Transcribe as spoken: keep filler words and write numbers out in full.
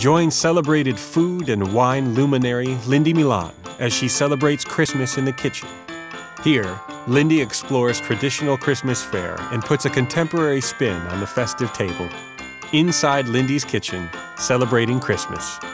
Join celebrated food and wine luminary Lyndey Milan as she celebrates Christmas in the kitchen. Here, Lyndey explores traditional Christmas fare and puts a contemporary spin on the festive table. Inside Lyndey's kitchen, celebrating Christmas.